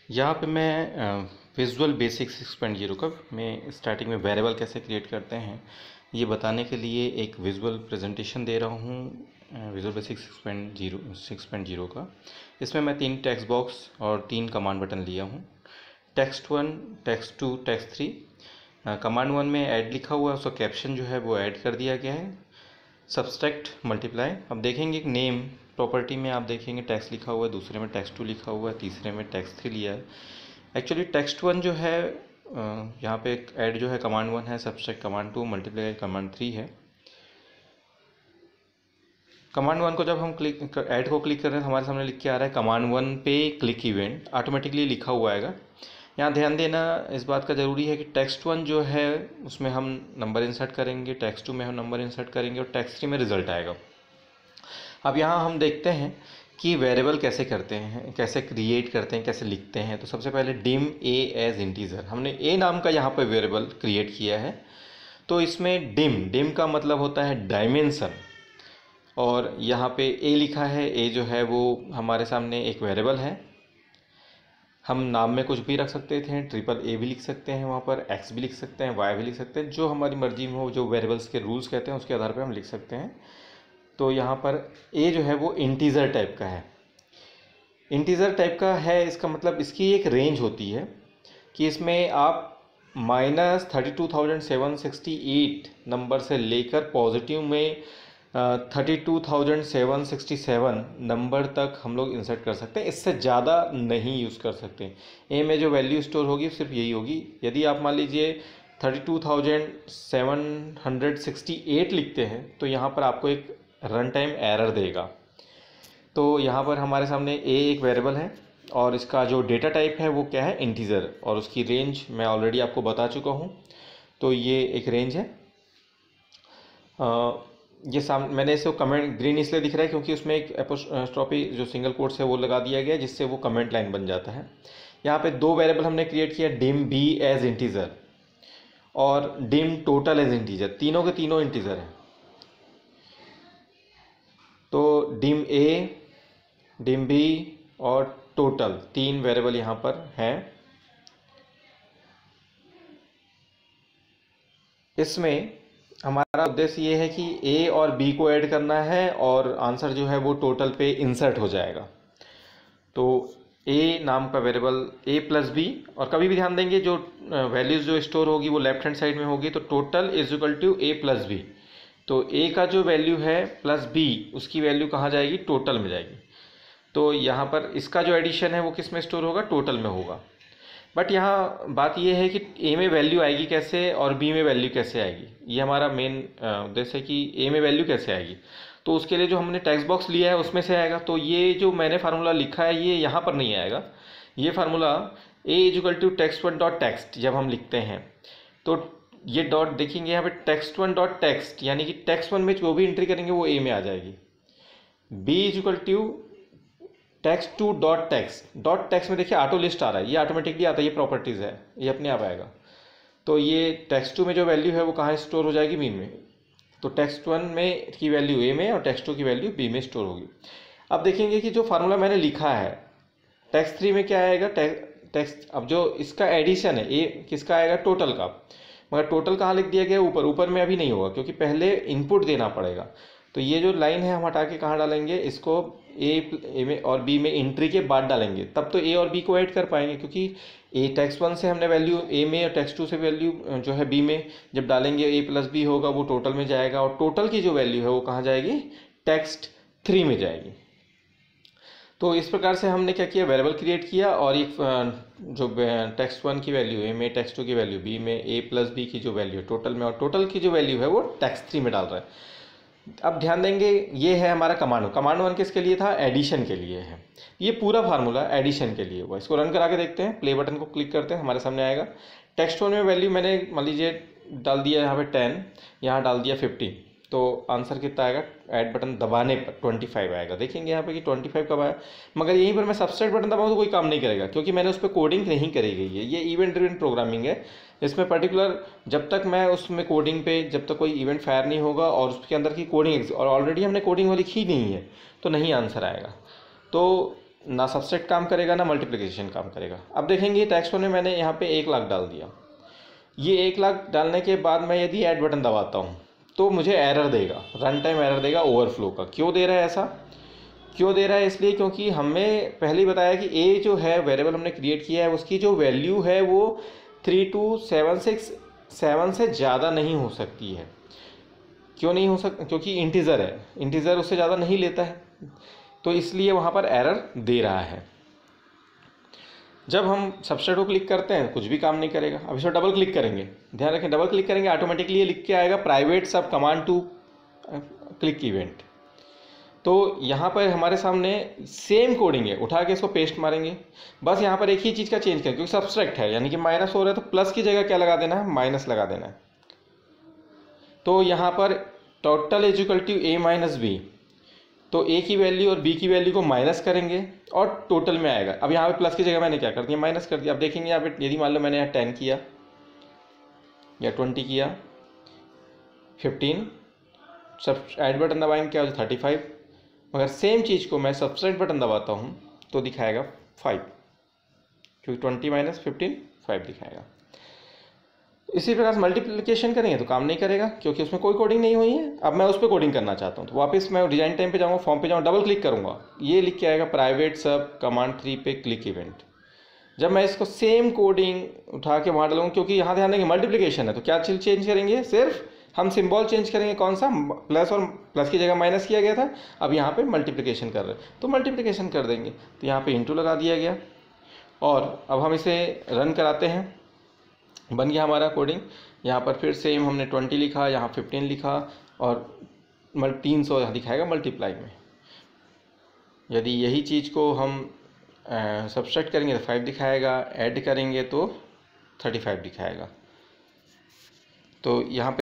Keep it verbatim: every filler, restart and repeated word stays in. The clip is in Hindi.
यहाँ पे मैं visual basic six point zero का मैं स्टार्टिंग में वेरिएबल कैसे क्रिएट करते हैं ये बताने के लिए एक विजुअल प्रेजेंटेशन दे रहा हूँ visual basic six point zero six point zero का। इसमें मैं तीन टेक्स्ट बॉक्स और तीन कमांड बटन लिया हूँ, text one, text two, text three. Command one में ऐड लिखा हुआ है, उसका कैप्शन जो है वो ऐड कर दिया गया है, सब्सट्रैक्ट मल्टीप्लाई। अब देखेंगे एक नेम प्रॉपर्टी में आप देखेंगे टेक्स्ट लिखा हुआ है, दूसरे में टेक्स्ट टू लिखा हुआ है, तीसरे में टेक्स्ट थ्री लिया है। एक्चुअली टेक्स्ट वन जो है यहाँ पे ऐड जो है कमांड वन है, subtract command two, multiply command three है। कमांड वन को जब हम क्लिक ऐड को क्लिक कर रहे हैं हमारे सामने लिख के आ रहा है कमांड वन पे क्लिक इवेंट, ऑटोमेटिकली लिखा हुआ आएगा। यहाँ ध्यान देना इस बात का ज़रूरी है कि टेक्स्ट वन जो है उसमें हम नंबर इंसर्ट करेंगे, टेक्स्ट टू में हम नंबर इंसर्ट करेंगे और टेक्स्ट थ्री में रिजल्ट आएगा। अब यहाँ हम देखते हैं कि वेरिएबल कैसे करते हैं, कैसे क्रिएट करते हैं, कैसे लिखते हैं। तो सबसे पहले डिम ए एज इंटीजर, हमने ए नाम का यहाँ पर वेरिएबल क्रिएट किया है। तो इसमें डिम डिम का मतलब होता है डायमेंशन, और यहाँ पे ए लिखा है। ए जो है वो हमारे सामने एक वेरिएबल है, हम नाम में कुछ भी रख सकते थे, ट्रिपल ए भी लिख सकते हैं, वहाँ पर एक्स भी लिख सकते हैं, वाई भी लिख सकते हैं, जो हमारी मर्जी में हो, जो वेरिएबल्स के रूल्स कहते हैं उसके आधार पर हम लिख सकते हैं। तो यहाँ पर ए जो है वो इंटीजर टाइप का है। इंटीजर टाइप का है इसका मतलब इसकी एक रेंज होती है कि इसमें आप minus thirty two thousand seven sixty eight number से लेकर पॉजिटिव में thirty two thousand seven sixty seven number तक हम लोग इंसर्ट कर सकते हैं, इससे ज़्यादा नहीं यूज़ कर सकते। ए में जो वैल्यू स्टोर होगी सिर्फ यही होगी। यदि आप मान लीजिए thirty two thousand seven hundred sixty eight लिखते हैं तो यहाँ पर आपको एक रन टाइम एरर देगा। तो यहाँ पर हमारे सामने ए एक वेरिएबल है और इसका जो डेटा टाइप है वो क्या है, इंटीजर, और उसकी रेंज मैं ऑलरेडी आपको बता चुका हूँ। तो ये एक रेंज है। आ, ये सामने मैंने इसे कमेंट ग्रीन इसलिए दिख रहा है क्योंकि उसमें एक एपोस्ट्रोफी जो सिंगल कोट्स है वो लगा दिया गया है, जिससे वो कमेंट लाइन बन जाता है। यहाँ पे दो वेरिएबल हमने क्रिएट किया, डिम बी एज इंटीजर और डिम टोटल एज इंटीजर, तीनों के तीनों इंटीजर हैं। तो डिम ए, डिम बी और टोटल तीन वेरिएबल यहाँ पर हैं। इसमें हमारा उद्देश्य ये है कि ए और बी को ऐड करना है और आंसर जो है वो टोटल पे इंसर्ट हो जाएगा। तो ए नाम का वेरिएबल ए प्लस बी, और कभी भी ध्यान देंगे जो वैल्यूज़ जो स्टोर होगी वो लेफ्ट हैंड साइड में होगी। तो total is equal to A plus B. तो ए का जो वैल्यू है प्लस बी, उसकी वैल्यू कहाँ जाएगी, टोटल में जाएगी। तो यहाँ पर इसका जो एडिशन है वो किस में स्टोर होगा, टोटल में होगा। बट यहाँ बात ये है कि ए में वैल्यू आएगी कैसे और बी में वैल्यू कैसे आएगी, ये हमारा मेन उद्देश्य है कि ए में वैल्यू कैसे आएगी। तो उसके लिए जो हमने टेक्स्ट बॉक्स लिया है उसमें से आएगा। तो ये जो मैंने फार्मूला लिखा है ये यहाँ पर नहीं आएगा। ये formula A is equal to text one dot text जब हम लिखते हैं तो ये डॉट देखेंगे यहाँ पे टेक्स्ट वन डॉट टेक्स्ट, यानी कि टेक्स्ट वन में जो भी एंट्री करेंगे वो ए में आ जाएगी। B is equal to text two dot text, dot text में देखिए ऑटो लिस्ट आ रहा है, ये ऑटोमेटिकली आता है, ये प्रॉपर्टीज़ है, ये अपने आप आएगा। तो ये टेक्स्ट टू में जो वैल्यू है वो कहाँ स्टोर हो जाएगी, बी में। तो टेक्स्ट वन में की वैल्यू ए में और टेक्स्ट टू की वैल्यू बी में स्टोर होगी। अब देखेंगे कि जो फार्मूला मैंने लिखा है टेक्स्ट थ्री में क्या आएगा, टेक्स्ट अब जो इसका एडिशन है ए किसका आएगा, टोटल का, मगर टोटल कहाँ लिख दिया गया, ऊपर। ऊपर में अभी नहीं होगा क्योंकि पहले इनपुट देना पड़ेगा। तो ये जो लाइन है हम हटा के कहाँ डालेंगे, इसको ए ए में और बी में एंट्री के बाद डालेंगे, तब तो ए और बी को ऐड कर पाएंगे। क्योंकि ए टेक्स्ट वन से हमने वैल्यू ए में और टेक्स्ट टू से वैल्यू जो है बी में जब डालेंगे ए प्लस बी होगा वो टोटल में जाएगा, और टोटल की जो वैल्यू है वो कहाँ जाएगी, टेक्स्ट थ्री में जाएगी। तो इस प्रकार से हमने क्या किया, वेरिएबल क्रिएट किया और एक जो टेक्स्ट वन की वैल्यू ए में, टेक्स्ट टू की वैल्यू बी में, ए प्लस बी की जो वैल्यू है टोटल में, और टोटल की जो वैल्यू है वो टेक्स्ट थ्री में डाल रहा है। अब ध्यान देंगे ये है हमारा कमांड कमांड वन किसके लिए था, एडिशन के लिए है। ये पूरा फार्मूला एडिशन के लिए हुआ। इसको रन करा के देखते हैं, प्ले बटन को क्लिक करते हैं, हमारे सामने आएगा। टेक्स्ट वन में वैल्यू मैंने मान लीजिए डाल दिया यहाँ पे टेन, यहाँ डाल दिया फिफ्टीन, तो आंसर कितना आएगा, ऐड बटन दबाने पर ट्वेंटी फाइव आएगा। देखेंगे यहाँ पे कि ट्वेंटी फाइव कब आया, मगर यहीं पर मैं सब्सट्रैक्ट बटन दबाऊँ तो कोई काम नहीं करेगा क्योंकि मैंने उस पर कोडिंग नहीं करी गई है। ये इवेंट ड्रिवन प्रोग्रामिंग है, इसमें पर्टिकुलर जब तक मैं उसमें कोडिंग पे जब तक कोई इवेंट फायर नहीं होगा और उसके अंदर की कोडिंग, और ऑलरेडी हमने कोडिंग वो लिखी नहीं है, तो नहीं आंसर आएगा। तो ना सबसेट काम करेगा ना मल्टीप्लिकेशन काम करेगा। अब देखेंगे टेक्स्ट में मैंने यहाँ पे एक लाख डाल दिया, ये एक लाख डालने के बाद मैं यदि ऐड बटन दबाता हूँ तो मुझे एरर देगा, रन टाइम एरर देगा ओवरफ्लो का। क्यों दे रहा है ऐसा, क्यों दे रहा है? इसलिए क्योंकि हमें पहले ही बताया कि ए जो है वेरिएबल हमने क्रिएट किया है उसकी जो वैल्यू है वो three two seven six seven से ज़्यादा नहीं हो सकती है। क्यों नहीं हो सकता? क्योंकि इंटीज़र है, इंटीज़र उससे ज़्यादा नहीं लेता है, तो इसलिए वहाँ पर एरर दे रहा है। जब हम सबसेट को क्लिक करते हैं कुछ भी काम नहीं करेगा। अब इसे डबल क्लिक करेंगे, ध्यान रखें डबल क्लिक करेंगे ऑटोमेटिकली ये लिख के आएगा private sub command to click event. तो यहाँ पर हमारे सामने सेम कोडिंग है, उठा के इसको पेस्ट मारेंगे। बस यहाँ पर एक ही चीज़ का चेंज करें, क्योंकि सब्सट्रैक्ट है यानी कि माइनस हो रहा है तो प्लस की जगह क्या लगा देना है, माइनस लगा देना है। तो यहाँ पर total is equal to A minus B, तो ए की वैल्यू और बी की वैल्यू को माइनस करेंगे और टोटल में आएगा। अब यहाँ पे प्लस की जगह मैंने क्या कर दिया, माइनस कर दिया। अब देखेंगे यहाँ पे यदि मान लो मैंने यहाँ टेन किया या ट्वेंटी किया, फिफ्टीन, सब ऐड बटन दबाएंगे क्या हो जाए थर्टी फाइव, मगर सेम चीज़ को मैं सबट्रैक्ट बटन दबाता हूँ तो दिखाएगा फाइव, क्योंकि ट्वेंटी माइनस फिफ्टीन फाइव दिखाएगा। इसी प्रकार से मल्टीप्लिकेशन करेंगे तो काम नहीं करेगा क्योंकि उसमें कोई कोडिंग नहीं हुई है। अब मैं उस पर कोडिंग करना चाहता हूँ तो वापस मैं डिजाइन टाइम पे जाऊँगा, फॉर्म पे जाऊँगा, डबल क्लिक करूँगा, ये लिख के आएगा प्राइवेट सब कमांड थ्री पे क्लिक इवेंट। जब मैं इसको सेम कोडिंग उठा के वहाँ डालूंगा, क्योंकि यहाँ ध्यान देंगे मल्टीप्लिकेशन है तो क्या चीज चेंज करेंगे, सिर्फ हम सिंबल चेंज करेंगे, कौन सा, प्लस, और प्लस की जगह माइनस किया गया था, अब यहाँ पे मल्टीप्लिकेशन कर रहे हैं तो मल्टीप्लिकेशन कर देंगे। तो यहाँ पे इंटू लगा दिया गया और अब हम इसे रन कराते हैं, बन गया हमारा कोडिंग। यहाँ पर फिर सेम हमने ट्वेंटी लिखा, यहाँ फिफ्टीन लिखा और मल तीन सौ दिखाएगा मल्टीप्लाई में। यदि यही चीज़ को हम सब्सट्रैक्ट करेंगे तो फाइव दिखाएगा, ऐड करेंगे तो थर्टी फाइव दिखाएगा। तो यहाँ पे